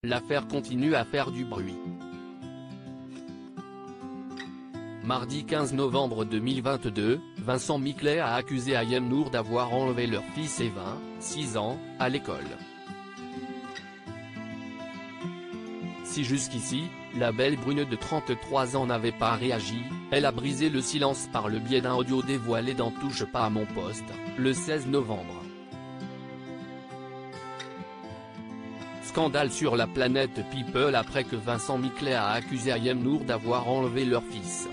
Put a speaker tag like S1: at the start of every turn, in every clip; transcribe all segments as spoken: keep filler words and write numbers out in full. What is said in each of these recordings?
S1: l'affaire continue à faire du bruit. Mardi quinze novembre deux mille vingt-deux, Vincent Miclet a accusé Ayem Nour d'avoir enlevé leur fils Evin, six ans, à l'école. Si jusqu'ici, la belle brune de trente-trois ans n'avait pas réagi, elle a brisé le silence par le biais d'un audio dévoilé dans Touche pas à mon poste, le seize novembre. Scandale sur la planète People après que Vincent Miclet a accusé Ayem Nour d'avoir enlevé leur fils.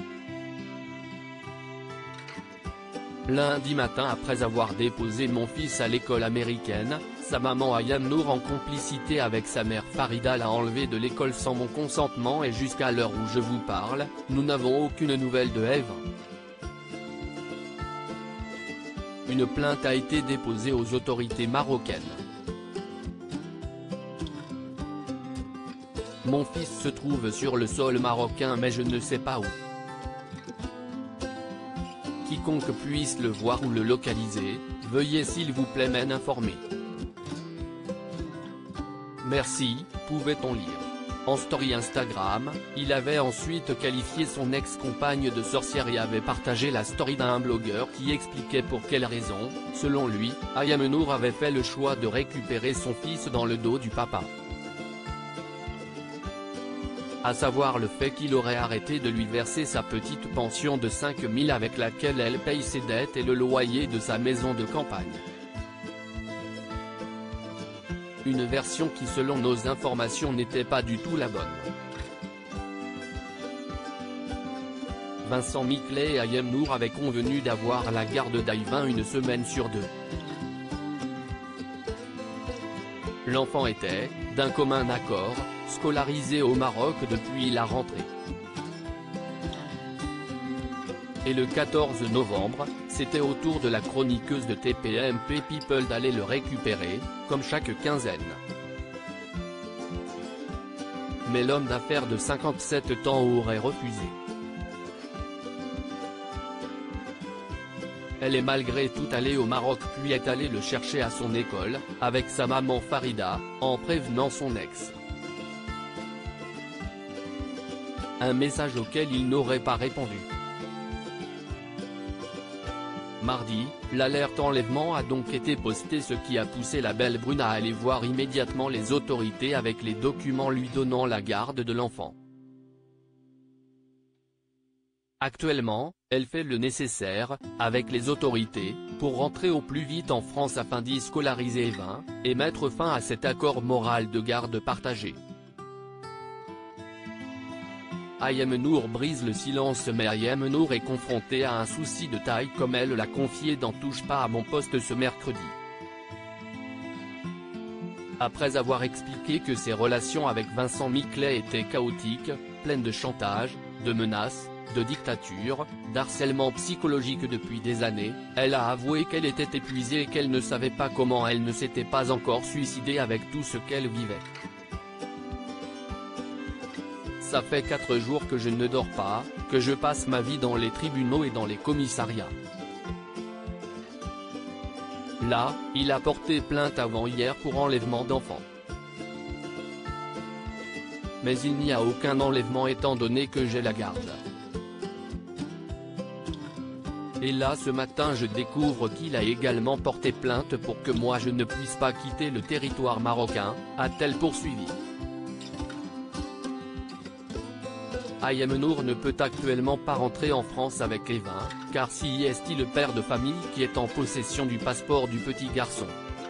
S1: Lundi matin, après avoir déposé mon fils à l'école américaine, sa maman Ayem Nour en complicité avec sa mère Farida l'a enlevé de l'école sans mon consentement et jusqu'à l'heure où je vous parle, nous n'avons aucune nouvelle de Evin. Une plainte a été déposée aux autorités marocaines. Mon fils se trouve sur le sol marocain mais je ne sais pas où. Quiconque puisse le voir ou le localiser, veuillez s'il vous plaît m'en informer. Merci, pouvait-on lire. En story Instagram, il avait ensuite qualifié son ex-compagne de sorcière et avait partagé la story d'un blogueur qui expliquait pour quelle raison, selon lui, Ayem Nour avait fait le choix de récupérer son fils dans le dos du papa. À savoir le fait qu'il aurait arrêté de lui verser sa petite pension de cinq mille avec laquelle elle paye ses dettes et le loyer de sa maison de campagne. Une version qui selon nos informations n'était pas du tout la bonne. Vincent Miclet et Ayem Nour avaient convenu d'avoir la garde d'Evin une semaine sur deux. L'enfant était, d'un commun accord, scolarisé au Maroc depuis la rentrée. Et le quatorze novembre, c'était au tour de la chroniqueuse de T P M P People d'aller le récupérer, comme chaque quinzaine. Mais l'homme d'affaires de cinquante-sept ans aurait refusé. Elle est malgré tout allée au Maroc puis est allée le chercher à son école, avec sa maman Farida, en prévenant son ex. Un message auquel il n'aurait pas répondu. Mardi, l'alerte enlèvement a donc été postée, ce qui a poussé la belle brune à aller voir immédiatement les autorités avec les documents lui donnant la garde de l'enfant. Actuellement, elle fait le nécessaire, avec les autorités, pour rentrer au plus vite en France afin d'y scolariser Evin, et mettre fin à cet accord moral de garde partagée. Ayem Nour brise le silence mais Ayem Nour est confrontée à un souci de taille comme elle l'a confié dans Touche pas à mon poste ce mercredi. Après avoir expliqué que ses relations avec Vincent Miclet étaient chaotiques, pleines de chantage, de menaces, de dictature, d'harcèlement psychologique depuis des années, elle a avoué qu'elle était épuisée et qu'elle ne savait pas comment elle ne s'était pas encore suicidée avec tout ce qu'elle vivait. Ça fait quatre jours que je ne dors pas, que je passe ma vie dans les tribunaux et dans les commissariats. Là, il a porté plainte avant-hier pour enlèvement d'enfants. Mais il n'y a aucun enlèvement étant donné que j'ai la garde. Et là ce matin je découvre qu'il a également porté plainte pour que moi je ne puisse pas quitter le territoire marocain, a-t-elle poursuivi. Ayem Nour ne peut actuellement pas rentrer en France avec Evin, car si est le père de famille qui est en possession du passeport du petit garçon.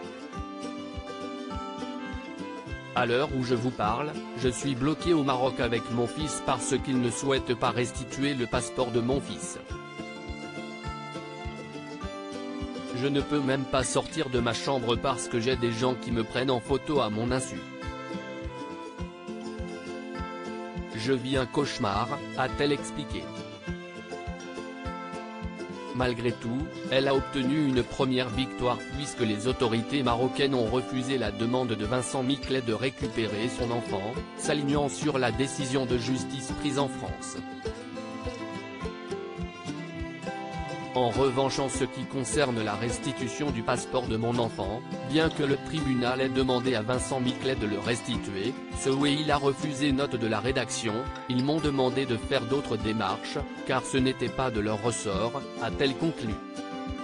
S1: À l'heure où je vous parle, je suis bloqué au Maroc avec mon fils parce qu'il ne souhaite pas restituer le passeport de mon fils. Je ne peux même pas sortir de ma chambre parce que j'ai des gens qui me prennent en photo à mon insu. Je vis un cauchemar, a-t-elle expliqué. Malgré tout, elle a obtenu une première victoire puisque les autorités marocaines ont refusé la demande de Vincent Miclet de récupérer son enfant, s'alignant sur la décision de justice prise en France.
S2: En revanche, en ce qui concerne la restitution du passeport de mon enfant, bien que le tribunal ait demandé à Vincent Miclet de le restituer, ce oui il a refusé. Note de la rédaction, ils m'ont demandé de faire d'autres démarches, car ce n'était pas de leur ressort, a-t-elle conclu.